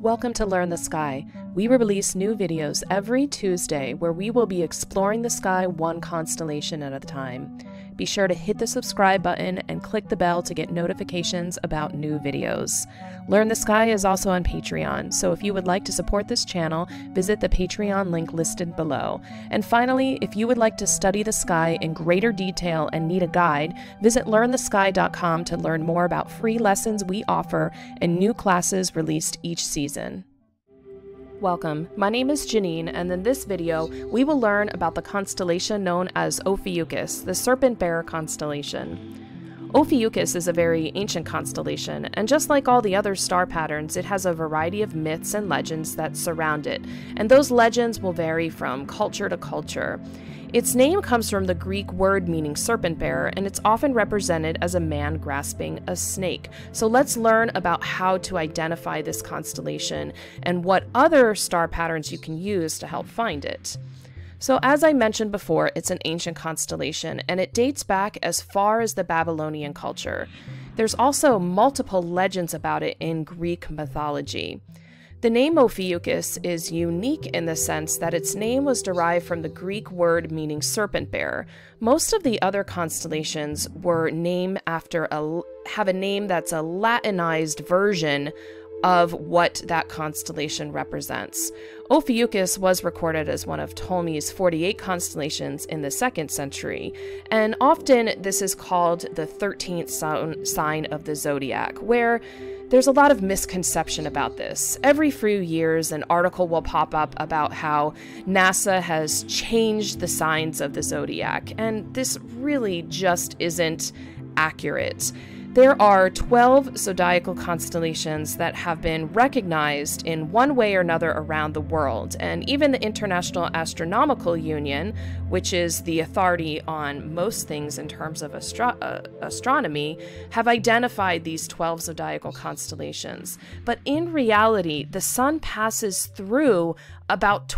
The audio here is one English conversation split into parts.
Welcome to Learn the Sky. We release new videos every Tuesday where we will be exploring the sky one constellation at a time. Be sure to hit the subscribe button and click the bell to get notifications about new videos. Learn the Sky is also on Patreon, so if you would like to support this channel, visit the Patreon link listed below. And finally, if you would like to study the sky in greater detail and need a guide, visit learnthesky.com to learn more about free lessons we offer and new classes released each season. Welcome, my name is Janine, and in this video, we will learn about the constellation known as Ophiuchus, the Serpent-Bearer Constellation. Ophiuchus is a very ancient constellation, and just like all the other star patterns, it has a variety of myths and legends that surround it, and those legends will vary from culture to culture. Its name comes from the Greek word meaning serpent bearer, and it's often represented as a man grasping a snake. So let's learn about how to identify this constellation and what other star patterns you can use to help find it. So as I mentioned before, it's an ancient constellation, and it dates back as far as the Babylonian culture. There's also multiple legends about it in Greek mythology. The name Ophiuchus is unique in the sense that its name was derived from the Greek word meaning serpent bearer. Most of the other constellations were named after have a name that's a Latinized version of what that constellation represents. Ophiuchus was recorded as one of Ptolemy's 48 constellations in the 2nd century, and often this is called the 13th sign of the zodiac, where there's a lot of misconception about this. Every few years, an article will pop up about how NASA has changed the signs of the zodiac, and this really just isn't accurate. There are 12 zodiacal constellations that have been recognized in one way or another around the world, and even the International Astronomical Union, which is the authority on most things in terms of astronomy, have identified these 12 zodiacal constellations. But in reality, the sun passes through about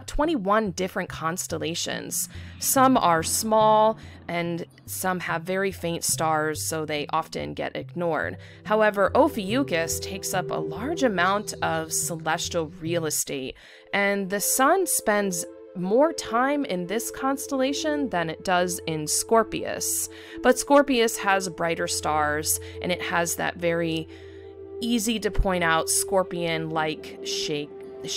21 different constellations. Some are small and some have very faint stars, so they often get ignored. However, Ophiuchus takes up a large amount of celestial real estate, and the sun spends more time in this constellation than it does in Scorpius. But Scorpius has brighter stars, and it has that very easy to point out scorpion-like shape,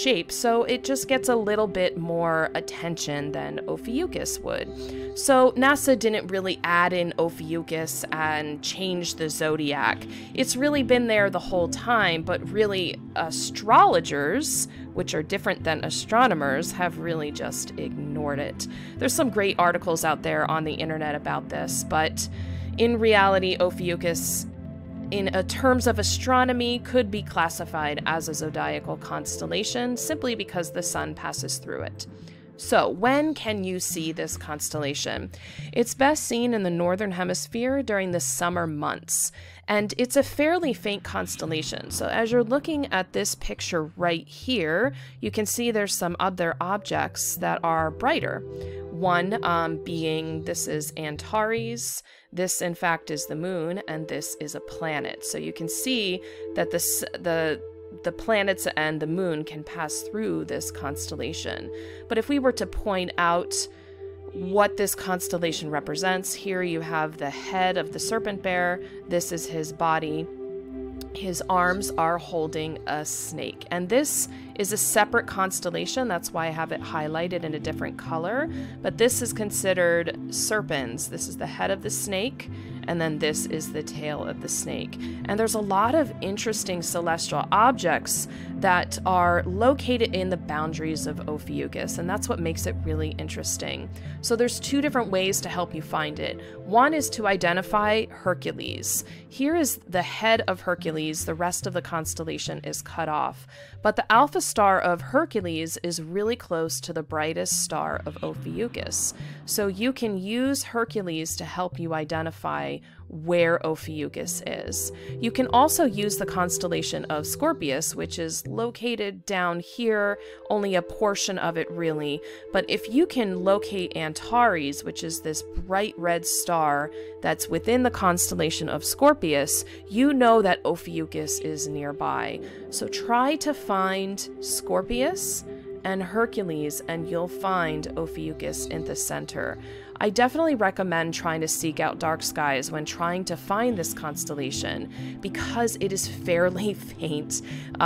so it just gets a little bit more attention than Ophiuchus would. So NASA didn't really add in Ophiuchus and change the zodiac. It's really been there the whole time, but really astrologers, which are different than astronomers, have really just ignored it. There's some great articles out there on the internet about this, but in reality, Ophiuchus, in terms of astronomy, could be classified as a zodiacal constellation simply because the sun passes through it. So, when can you see this constellation? It's best seen in the northern hemisphere during the summer months, and it's a fairly faint constellation. So as you're looking at this picture right here, you can see there's some other objects that are brighter. One being, this is Antares. This, in fact, is the moon, and this is a planet. So you can see that the planets and the moon can pass through this constellation. But if we were to point out what this constellation represents, here you have the head of the serpent bearer. This is his body. His arms are holding a snake, and this is a separate constellation. That's why I have it highlighted in a different color, but this is considered serpens. This is the head of the snake, and then this is the tail of the snake. And there's a lot of interesting celestial objects that are located in the boundaries of Ophiuchus, and that's what makes it really interesting. So there's two different ways to help you find it. One is to identify Hercules. Here is the head of Hercules. The rest of the constellation is cut off, but the alpha star of Hercules is really close to the brightest star of Ophiuchus. So you can use Hercules to help you identify where Ophiuchus is. You can also use the constellation of Scorpius, which is located down here, only a portion of it really, but if you can locate Antares, which is this bright red star that's within the constellation of Scorpius, you know that Ophiuchus is nearby. So try to find Scorpius and Hercules and you'll find Ophiuchus in the center. I definitely recommend trying to seek out dark skies when trying to find this constellation because it is fairly faint.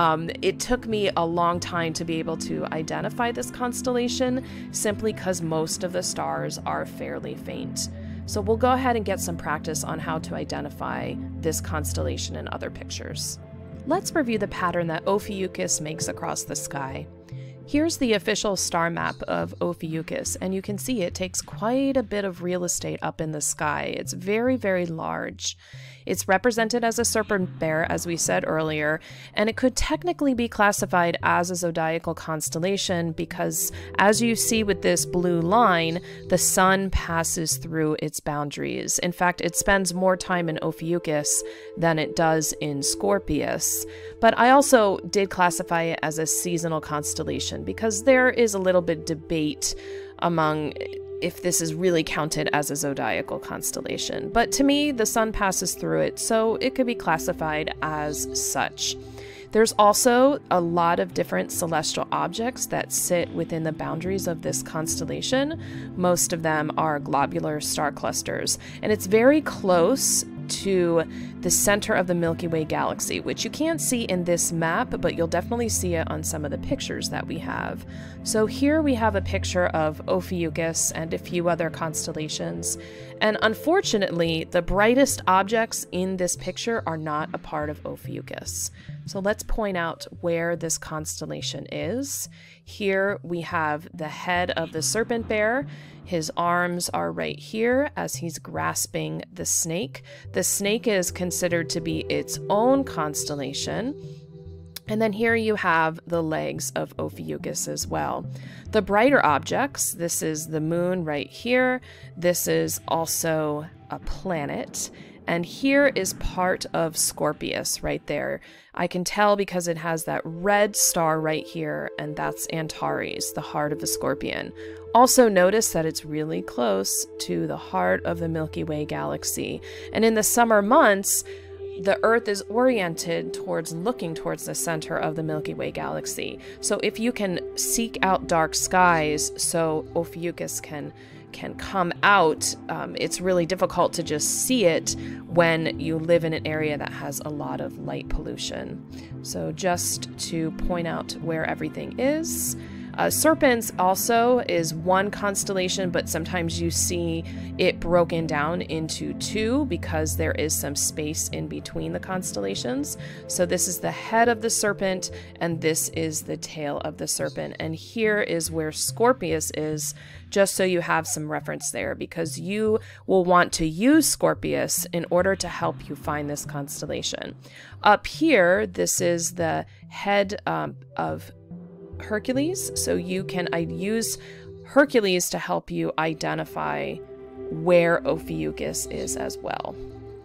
It took me a long time to be able to identify this constellation simply because most of the stars are fairly faint. So we'll go ahead and get some practice on how to identify this constellation in other pictures. Let's review the pattern that Ophiuchus makes across the sky. Here's the official star map of Ophiuchus, and you can see it takes quite a bit of real estate up in the sky. It's very, very large. It's represented as a serpent-bearer, as we said earlier, and it could technically be classified as a zodiacal constellation because, as you see with this blue line, the sun passes through its boundaries. In fact, it spends more time in Ophiuchus than it does in Scorpius. But I also did classify it as a seasonal constellation because there is a little bit debate among if this is really counted as a zodiacal constellation. But to me, the sun passes through it, so it could be classified as such. There's also a lot of different celestial objects that sit within the boundaries of this constellation. Most of them are globular star clusters, and it's very close to the center of the Milky Way galaxy, which you can't see in this map, but you'll definitely see it on some of the pictures that we have. So here we have a picture of Ophiuchus and a few other constellations, and unfortunately, the brightest objects in this picture are not a part of Ophiuchus. So let's point out where this constellation is. Here we have the head of the Serpent-Bearer. His arms are right here as he's grasping the snake. The snake is considered to be its own constellation. And then here you have the legs of Ophiuchus as well. The brighter objects, this is the moon right here. This is also a planet. And here is part of Scorpius right there. I can tell because it has that red star right here, and that's Antares, the heart of the Scorpion. Also notice that it's really close to the heart of the Milky Way galaxy. And in the summer months, the Earth is oriented towards looking towards the center of the Milky Way galaxy. So if you can seek out dark skies so Ophiuchus can come out, it's really difficult to just see it when you live in an area that has a lot of light pollution. So just to point out where everything is. Serpents also is one constellation, but sometimes you see it broken down into two because there is some space in between the constellations. So this is the head of the serpent, and this is the tail of the serpent. And here is where Scorpius is, just so you have some reference there, because you will want to use Scorpius in order to help you find this constellation. Up here, this is the head of Hercules, so you can use Hercules to help you identify where Ophiuchus is as well.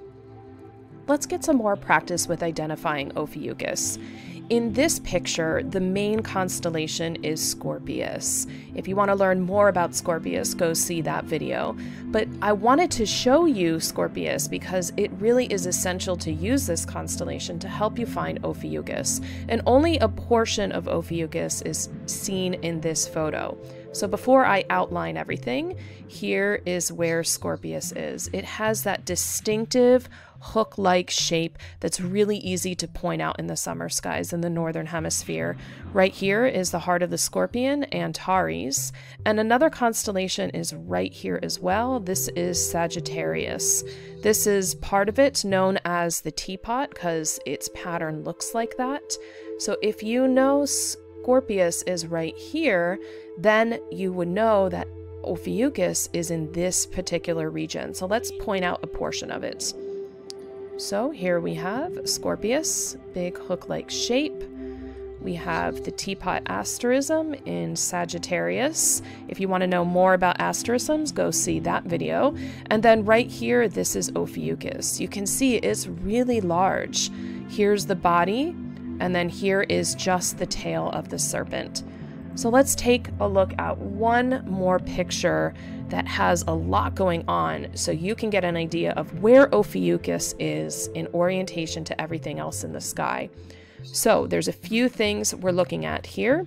Let's get some more practice with identifying Ophiuchus. In this picture, the main constellation is Scorpius. If you want to learn more about Scorpius, go see that video. But I wanted to show you Scorpius because it really is essential to use this constellation to help you find Ophiuchus. And only a portion of Ophiuchus is seen in this photo. So before I outline everything, here is where Scorpius is. It has that distinctive hook-like shape that's really easy to point out in the summer skies in the northern hemisphere. Right here is the heart of the Scorpion, Antares, and another constellation is right here as well. This is Sagittarius. This is part of it known as the teapot because its pattern looks like that. So if you know Scorpius is right here, then you would know that Ophiuchus is in this particular region. So let's point out a portion of it. So here we have Scorpius, big hook-like shape. we have the teapot asterism in Sagittarius. If you want to know more about asterisms, go see that video. And then right here, this is Ophiuchus. You can see it's really large. Here's the body, and then here is just the tail of the serpent. So let's take a look at one more picture that has a lot going on so you can get an idea of where Ophiuchus is in orientation to everything else in the sky. So there's a few things we're looking at here.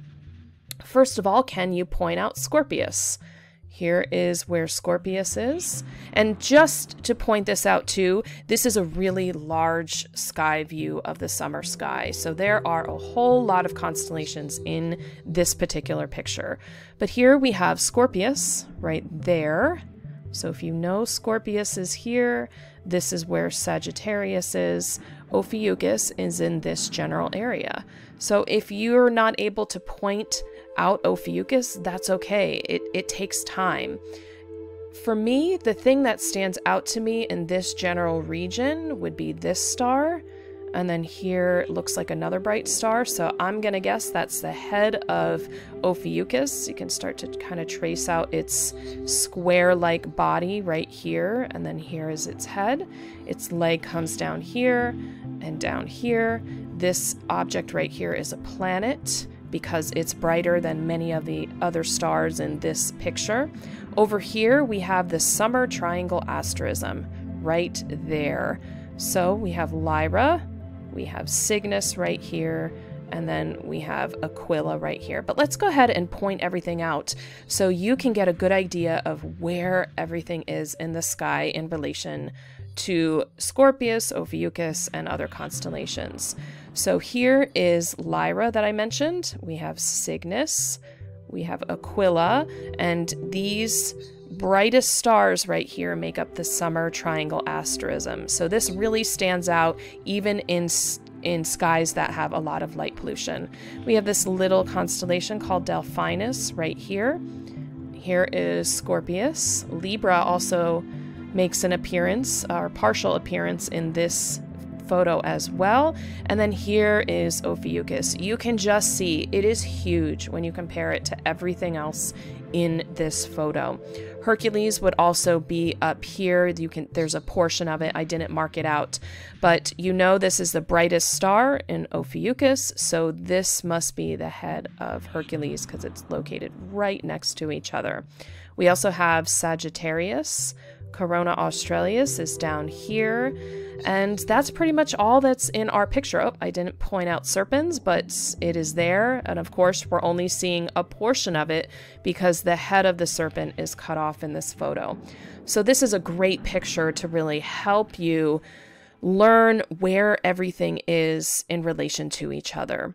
First of all, can you point out Scorpius? Here is where Scorpius is. And just to point this out too, this is a really large sky view of the summer sky. So there are a whole lot of constellations in this particular picture. But here we have Scorpius right there. So if you know Scorpius is here, this is where Sagittarius is. Ophiuchus is in this general area. So if you're not able to point out Ophiuchus, that's okay. It takes time. For me, the thing that stands out to me in this general region would be this star. And then here looks like another bright star. So I'm going to guess that's the head of Ophiuchus. You can start to kind of trace out its square-like body right here. And then here is its head. Its leg comes down here and down here. This object right here is a planet because it's brighter than many of the other stars in this picture. Over here, we have the summer triangle asterism right there. So we have Lyra. We have Cygnus right here, and then we have Aquila right here. But let's go ahead and point everything out so you can get a good idea of where everything is in the sky in relation to Scorpius, Ophiuchus, and other constellations. So here is Lyra that I mentioned. We have Cygnus, we have Aquila, and these brightest stars right here make up the summer triangle asterism. So this really stands out even in skies that have a lot of light pollution. We have this little constellation called Delphinus right here. Here is Scorpius. Libra also makes an appearance, or partial appearance, in this photo as well. And then here is Ophiuchus. You can just see it is huge when you compare it to everything else in this photo. Hercules would also be up here. There's a portion of it. I didn't mark it out, but you know this is the brightest star in Ophiuchus, so this must be the head of Hercules because it's located right next to each other. We also have Sagittarius. Corona Australis is down here, and that's pretty much all that's in our picture. Oh, I didn't point out Serpens, but it is there, and of course we're only seeing a portion of it because the head of the serpent is cut off in this photo. So this is a great picture to really help you learn where everything is in relation to each other.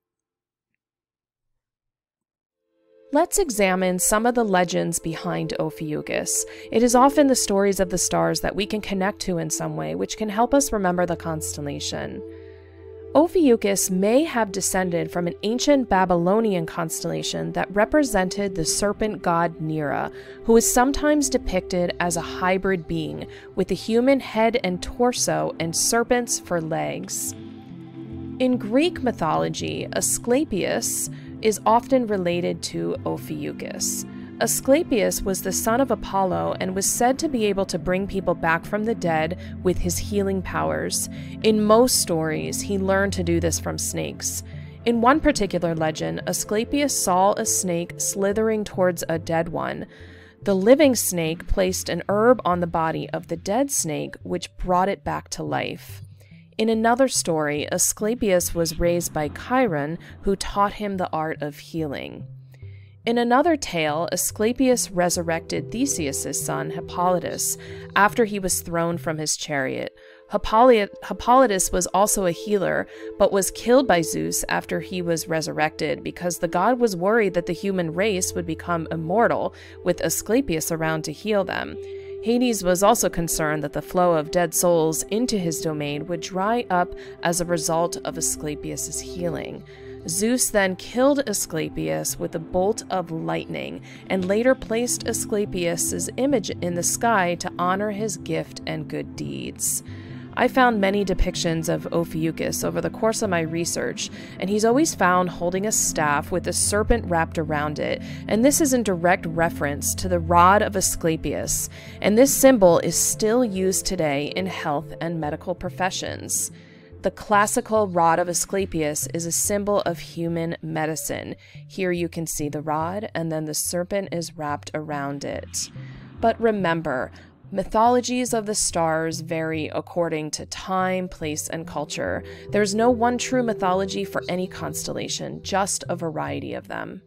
Let's examine some of the legends behind Ophiuchus. It is often the stories of the stars that we can connect to in some way, which can help us remember the constellation. Ophiuchus may have descended from an ancient Babylonian constellation that represented the serpent god Nera, who is sometimes depicted as a hybrid being with a human head and torso and serpents for legs. In Greek mythology, Asclepius is often related to Ophiuchus. Asclepius was the son of Apollo and was said to be able to bring people back from the dead with his healing powers. In most stories, he learned to do this from snakes. In one particular legend, Asclepius saw a snake slithering towards a dead one. The living snake placed an herb on the body of the dead snake, which brought it back to life. In another story, Asclepius was raised by Chiron, who taught him the art of healing. In another tale, Asclepius resurrected Theseus' son, Hippolytus, after he was thrown from his chariot. Hippolytus was also a healer, but was killed by Zeus after he was resurrected because the god was worried that the human race would become immortal, with Asclepius around to heal them. Hades was also concerned that the flow of dead souls into his domain would dry up as a result of Asclepius' healing. Zeus then killed Asclepius with a bolt of lightning and later placed Asclepius' image in the sky to honor his gift and good deeds. I found many depictions of Ophiuchus over the course of my research, and he's always found holding a staff with a serpent wrapped around it, and this is in direct reference to the rod of Asclepius, and this symbol is still used today in health and medical professions. The classical rod of Asclepius is a symbol of human medicine. Here you can see the rod, and then the serpent is wrapped around it. But remember, mythologies of the stars vary according to time, place, and culture. There's no one true mythology for any constellation, just a variety of them.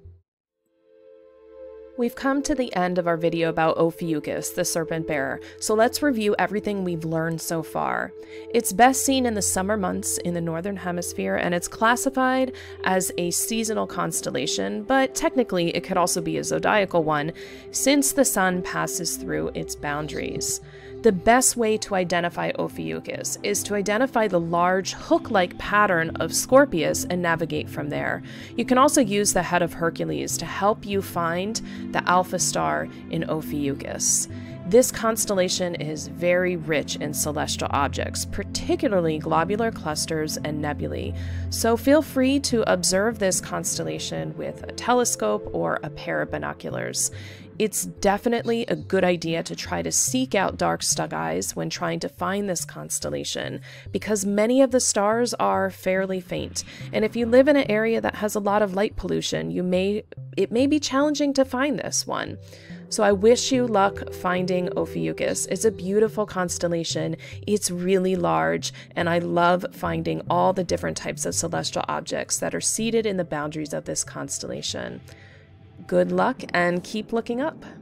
We've come to the end of our video about Ophiuchus, the Serpent-Bearer, so let's review everything we've learned so far. It's best seen in the summer months in the northern hemisphere, and it's classified as a seasonal constellation, but technically it could also be a zodiacal one, since the sun passes through its boundaries. The best way to identify Ophiuchus is to identify the large hook-like pattern of Scorpius and navigate from there. You can also use the head of Hercules to help you find the alpha star in Ophiuchus. This constellation is very rich in celestial objects, particularly globular clusters and nebulae, so feel free to observe this constellation with a telescope or a pair of binoculars. It's definitely a good idea to try to seek out dark skies when trying to find this constellation, because many of the stars are fairly faint, and if you live in an area that has a lot of light pollution, it may be challenging to find this one. So I wish you luck finding Ophiuchus. It's a beautiful constellation, it's really large, and I love finding all the different types of celestial objects that are seated in the boundaries of this constellation. Good luck and keep looking up.